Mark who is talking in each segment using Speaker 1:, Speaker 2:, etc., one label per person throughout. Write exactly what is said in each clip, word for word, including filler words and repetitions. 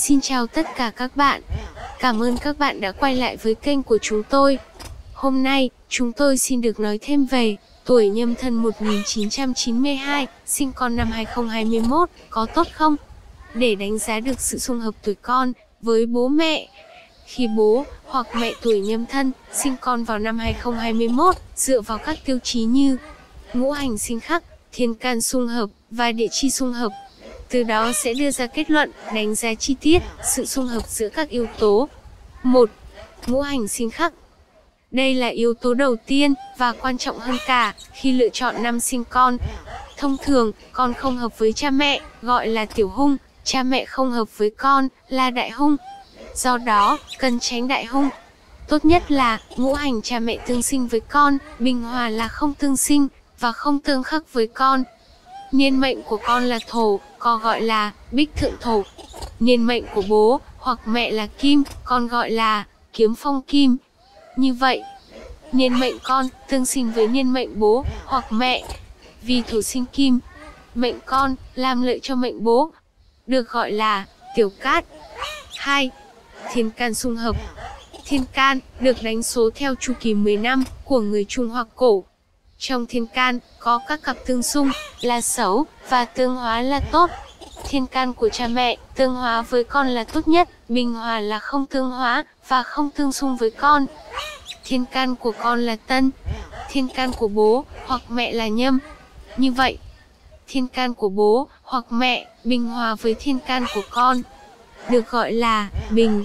Speaker 1: Xin chào tất cả các bạn. Cảm ơn các bạn đã quay lại với kênh của chúng tôi. Hôm nay, chúng tôi xin được nói thêm về tuổi Nhâm Thân một nghìn chín trăm chín mươi hai, sinh con năm hai không hai mốt, có tốt không? Để đánh giá được sự xung hợp tuổi con với bố mẹ. Khi bố hoặc mẹ tuổi Nhâm Thân sinh con vào năm hai không hai mốt, dựa vào các tiêu chí như ngũ hành sinh khắc, thiên can xung hợp và địa chi xung hợp, từ đó sẽ đưa ra kết luận, đánh giá chi tiết sự xung hợp giữa các yếu tố. một. Ngũ hành sinh khắc. Đây là yếu tố đầu tiên và quan trọng hơn cả khi lựa chọn năm sinh con. Thông thường, con không hợp với cha mẹ, gọi là tiểu hung, cha mẹ không hợp với con, là đại hung. Do đó, cần tránh đại hung. Tốt nhất là ngũ hành cha mẹ tương sinh với con, bình hòa là không tương sinh và không tương khắc với con. Niên mệnh của con là thổ, còn gọi là bích thượng thổ. Niên mệnh của bố hoặc mẹ là kim, con gọi là kiếm phong kim. Như vậy, niên mệnh con tương sinh với niên mệnh bố hoặc mẹ, vì thổ sinh kim. Mệnh con làm lợi cho mệnh bố, được gọi là tiểu cát. hai. Thiên can xung hợp. Thiên can được đánh số theo chu kỳ mười năm của người Trung Hoa cổ. Trong thiên can có các cặp tương xung là xấu và tương hóa là tốt. Thiên can của cha mẹ tương hóa với con là tốt nhất, bình hòa là không tương hóa và không tương xung với con. Thiên can của con là tân, thiên can của bố hoặc mẹ là nhâm. Như vậy, thiên can của bố hoặc mẹ bình hòa với thiên can của con, được gọi là bình.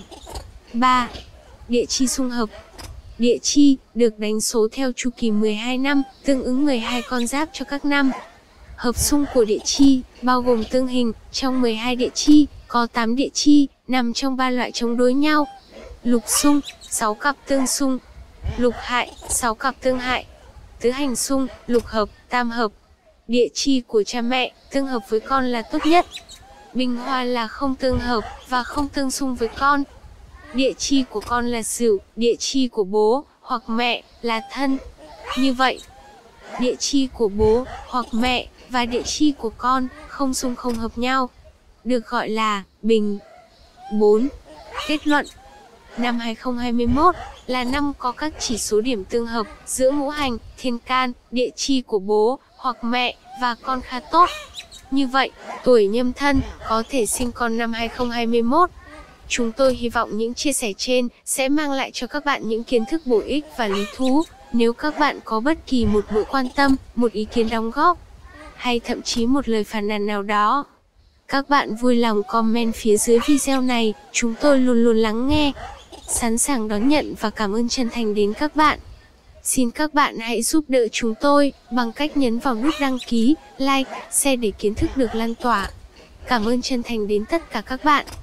Speaker 1: ba. Địa chi xung hợp. Địa chi được đánh số theo chu kỳ mười hai năm, tương ứng mười hai con giáp cho các năm. Hợp xung của địa chi bao gồm tương hình, trong mười hai địa chi có tám địa chi nằm trong ba loại chống đối nhau. Lục xung, sáu cặp tương xung. Lục hại, sáu cặp tương hại. Tứ hành xung, lục hợp, tam hợp. Địa chi của cha mẹ tương hợp với con là tốt nhất. Bình hòa là không tương hợp và không tương xung với con. Địa chi của con là Sửu, địa chi của bố hoặc mẹ là Thân. Như vậy, địa chi của bố hoặc mẹ và địa chi của con không xung không hợp nhau, được gọi là bình. bốn. Kết luận. Năm hai không hai mốt là năm có các chỉ số điểm tương hợp giữa ngũ hành, thiên can, địa chi của bố hoặc mẹ và con khá tốt. Như vậy, tuổi Nhâm Thân có thể sinh con năm hai không hai mốt. Chúng tôi hy vọng những chia sẻ trên sẽ mang lại cho các bạn những kiến thức bổ ích và lý thú. Nếu các bạn có bất kỳ một mối quan tâm, một ý kiến đóng góp, hay thậm chí một lời phàn nàn nào đó, các bạn vui lòng comment phía dưới video này, chúng tôi luôn luôn lắng nghe, sẵn sàng đón nhận và cảm ơn chân thành đến các bạn. Xin các bạn hãy giúp đỡ chúng tôi bằng cách nhấn vào nút đăng ký, like, share để kiến thức được lan tỏa. Cảm ơn chân thành đến tất cả các bạn.